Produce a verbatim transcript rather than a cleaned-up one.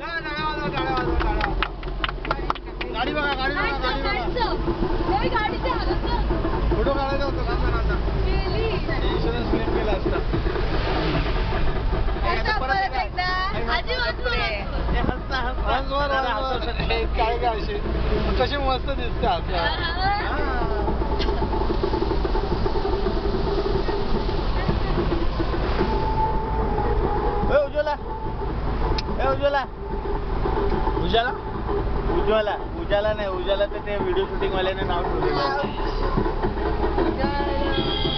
गाडी बघा गाडी बघा गाडी बघा फोटो काढायचा होता का आता इन्शुरन्स क्लेम केला असता काय काय असे कशी मस्त दिसते आपल्या उज्ज्वला उज्ज्वला उज्ज्वला उज्ज्वला उज्ज्वला नाही उज्ज्वला तर ते व्हिडिओ शूटिंग वाल्याने नाव ठेवलेलं